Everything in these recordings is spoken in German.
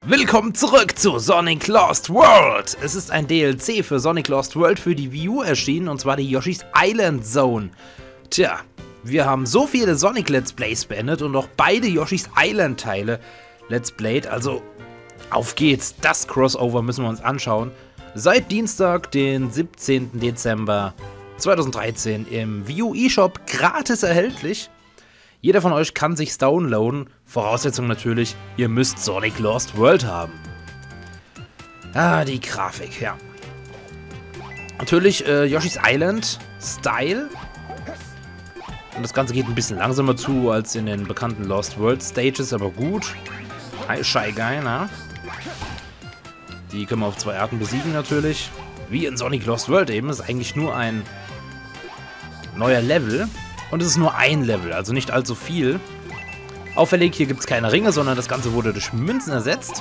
Willkommen zurück zu Sonic Lost World! Es ist ein DLC für Sonic Lost World für die Wii U erschienen, und zwar die Yoshi's Island Zone. Tja, wir haben so viele Sonic Let's Plays beendet und auch beide Yoshi's Island Teile Let's Played, also auf geht's, das Crossover müssen wir uns anschauen. Seit Dienstag, den 17. Dezember 2013 im Wii U eShop gratis erhältlich. Jeder von euch kann sich's downloaden. Voraussetzung natürlich, ihr müsst Sonic Lost World haben. Ah, die Grafik, ja. Natürlich Yoshi's Island Style. Und das Ganze geht ein bisschen langsamer zu als in den bekannten Lost World Stages, aber gut. Hi, Shy Guy, na? Die können wir auf zwei Arten besiegen natürlich. Wie in Sonic Lost World eben, ist eigentlich nur ein neuer Level. Und es ist nur ein Level, also nicht allzu viel. Auffällig, hier gibt es keine Ringe, sondern das Ganze wurde durch Münzen ersetzt.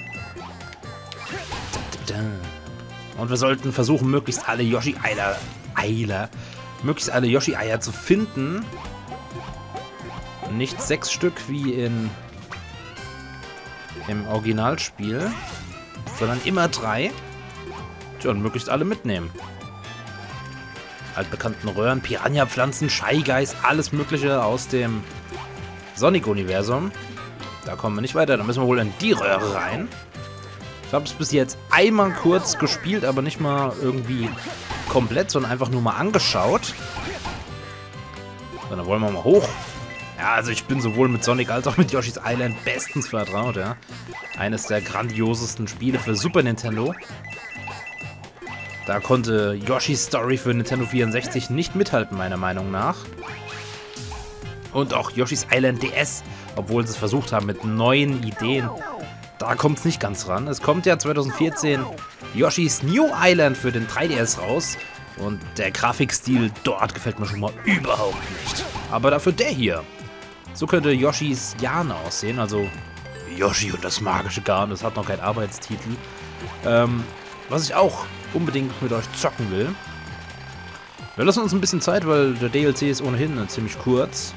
Und wir sollten versuchen, möglichst alle Yoshi-Eier zu finden. Nicht 6 Stück wie im Originalspiel, sondern immer 3. Tja, und möglichst alle mitnehmen. Altbekannten Röhren, Piranha-Pflanzen, Shy Guys, alles mögliche aus dem Sonic-Universum. Da kommen wir nicht weiter, da müssen wir wohl in die Röhre rein. Ich habe es bis jetzt einmal kurz gespielt, aber nicht mal irgendwie komplett, sondern einfach nur mal angeschaut. So, dann wollen wir mal hoch. Ja, also ich bin sowohl mit Sonic als auch mit Yoshi's Island bestens vertraut, ja. Eines der grandiosesten Spiele für Super Nintendo. Da konnte Yoshi's Story für Nintendo 64 nicht mithalten, meiner Meinung nach. Und auch Yoshi's Island DS, obwohl sie es versucht haben mit neuen Ideen. Da kommt es nicht ganz ran. Es kommt ja 2014 Yoshi's New Island für den 3DS raus. Und der Grafikstil dort gefällt mir schon mal überhaupt nicht. Aber dafür der hier. So könnte Yoshi's Yarn aussehen. Also Yoshi und das magische Garn. Das hat noch keinen Arbeitstitel. Was ich auch unbedingt mit euch zocken will. Wir lassen uns ein bisschen Zeit, weil der DLC ist ohnehin ziemlich kurz.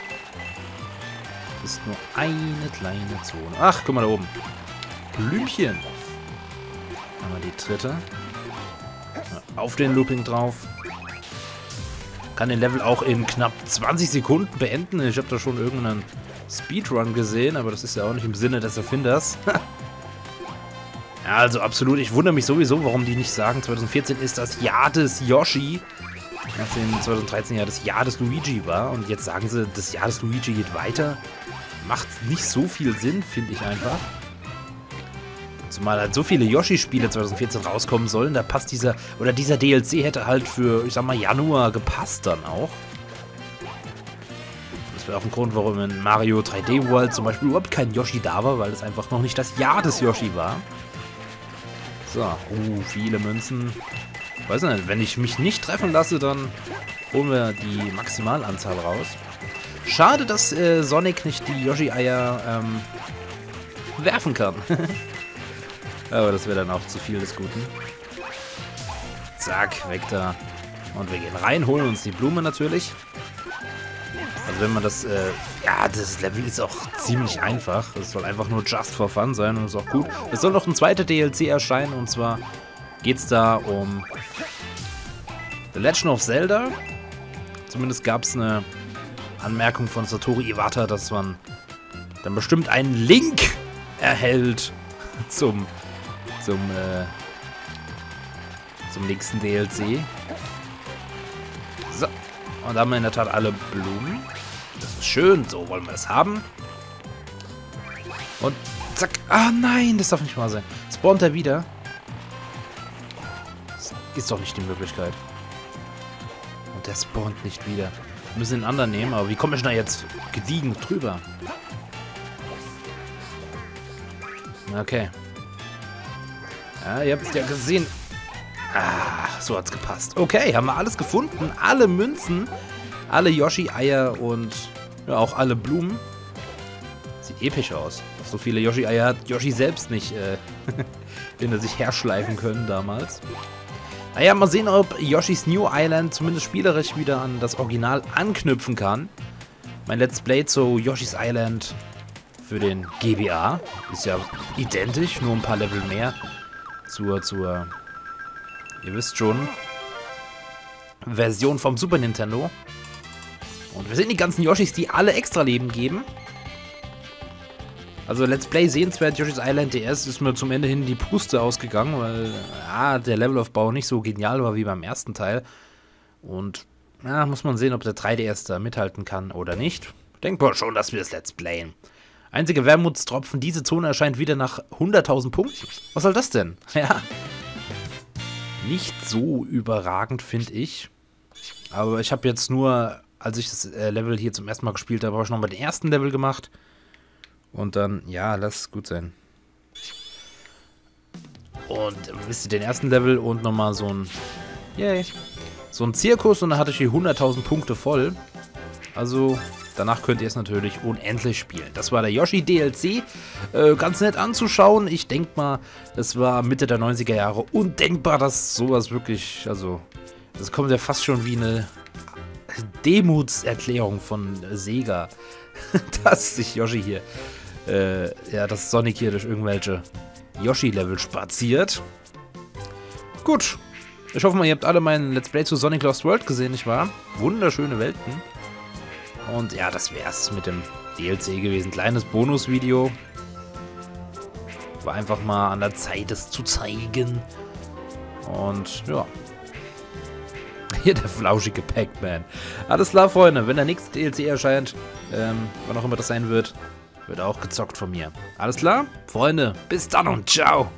Ist nur eine kleine Zone. Ach, guck mal da oben. Blümchen. Haben wir die dritte. Auf den Looping drauf. Kann den Level auch in knapp 20 Sekunden beenden. Ich habe da schon irgendeinen Speedrun gesehen, aber das ist ja auch nicht im Sinne des Erfinders. Ja, also absolut. Ich wundere mich sowieso, warum die nicht sagen, 2014 ist das Jahr des Yoshi. Nachdem 2013 ja das Jahr des Luigi war. Und jetzt sagen sie, das Jahr des Luigi geht weiter. Macht nicht so viel Sinn, finde ich einfach. Zumal halt so viele Yoshi-Spiele 2014 rauskommen sollen. Da passt dieser DLC hätte halt für, ich sag mal, Januar gepasst dann auch. Das wäre auch ein Grund, warum in Mario 3D World zum Beispiel überhaupt kein Yoshi da war, weil es einfach noch nicht das Jahr des Yoshi war. So, viele Münzen. Ich weiß nicht, wenn ich mich nicht treffen lasse, dann holen wir die Maximalanzahl raus. Schade, dass Sonic nicht die Yoshi-Eier werfen kann. Aber das wäre dann auch zu viel des Guten. Zack, weg da. Und wir gehen rein, holen uns die Blume natürlich. Also wenn man das, ja, das Level ist auch ziemlich einfach. Es soll einfach nur just for fun sein und ist auch gut. Es soll noch ein zweiter DLC erscheinen, und zwar geht es da um The Legend of Zelda. Zumindest gab es eine Anmerkung von Satoru Iwata, dass man dann bestimmt einen Link erhält zum nächsten DLC. So, und da haben wir in der Tat alle Blumen. Das ist schön, so wollen wir es haben. Und zack. Ah nein, das darf nicht wahr sein. Spawnt er wieder? Das ist doch nicht die Möglichkeit. Und der spawnt nicht wieder. Wir müssen den anderen nehmen, aber wie komme ich da jetzt gediegen drüber? Okay. Ja, ihr habt es ja gesehen. Ah, so hat's gepasst. Okay, haben wir alles gefunden. Alle Münzen, alle Yoshi-Eier und ja, auch alle Blumen. Sieht episch aus. So viele Yoshi-Eier hat Yoshi selbst nicht hinter sich herschleifen können damals. Naja, mal sehen, ob Yoshi's New Island zumindest spielerisch wieder an das Original anknüpfen kann. Mein Let's Play zu Yoshi's Island für den GBA. Ist ja identisch, nur ein paar Level mehr zur ihr wisst schon, Version vom Super Nintendo. Und wir sehen die ganzen Yoshis, die alle extra Leben geben. Also Let's Play sehenswert, Yoshi's Island DS ist mir zum Ende hin die Puste ausgegangen, weil der Levelaufbau nicht so genial war wie beim ersten Teil. Und muss man sehen, ob der 3DS da mithalten kann oder nicht. Denkbar schon, dass wir es Let's Playen. Einzige Wermutstropfen, diese Zone erscheint wieder nach 100.000 Punkten. Was soll das denn? Ja. Nicht so überragend, finde ich. Aber ich habe jetzt nur, als ich das Level hier zum ersten Mal gespielt habe, habe ich nochmal den ersten Level gemacht. Und dann, ja, lass es gut sein. Und wisst ihr, den ersten Level und nochmal so ein, so ein Zirkus und dann hatte ich hier 100.000 Punkte voll. Also, danach könnt ihr es natürlich unendlich spielen. Das war der Yoshi DLC. Ganz nett anzuschauen. Ich denke mal, das war Mitte der 90er Jahre undenkbar, dass sowas wirklich, also, das kommt ja fast schon wie eine Demutserklärung von Sega, dass sich Yoshi hier, dass Sonic hier durch irgendwelche Yoshi-Level spaziert. Gut, ich hoffe mal, ihr habt alle mein Let's Play zu Sonic Lost World gesehen, nicht wahr? Wunderschöne Welten. Und ja, das wär's mit dem DLC gewesen. Kleines Bonusvideo. War einfach mal an der Zeit, es zu zeigen. Und ja. Hier der flauschige Pac-Man. Alles klar, Freunde. Wenn der nächste DLC erscheint, wann auch immer das sein wird, wird auch gezockt von mir. Alles klar? Freunde, bis dann und ciao.